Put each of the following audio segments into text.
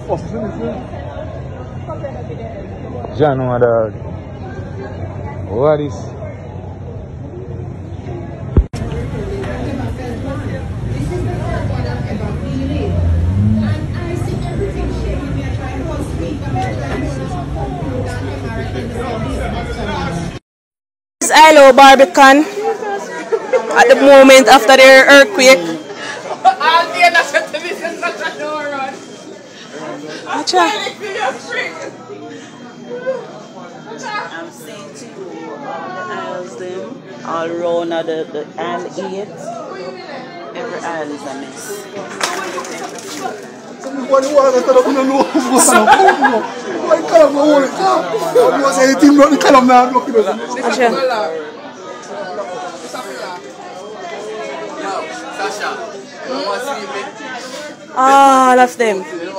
John, what dog? What is? ILO Barbican at the moment after the earthquake. I'm saying to you, all the aisles them, all around the aisle 8, every aisle is a mess. All of them.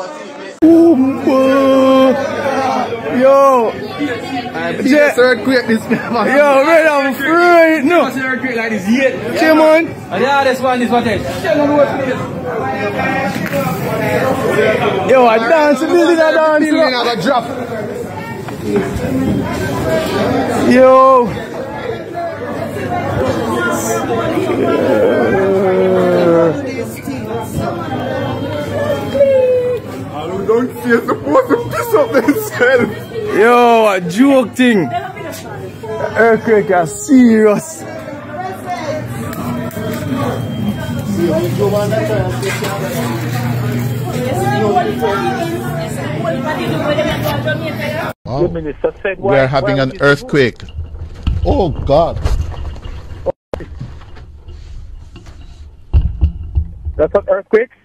Yo! This earthquake this man. Yo, man, I'm free! No! This earthquake like this yet. Come on! Yeah, this one is what it is. Yo, I dance, the building I dance. Building I got drop. Yo! Don't see you're supposed to piss up themselves. Yo, a joke thing. The earthquake is serious. Wow. We are having an earthquake. Oh God. That's an earthquake?